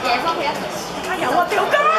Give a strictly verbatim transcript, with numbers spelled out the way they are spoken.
夜方佢一齊。 啊有啊，表哥。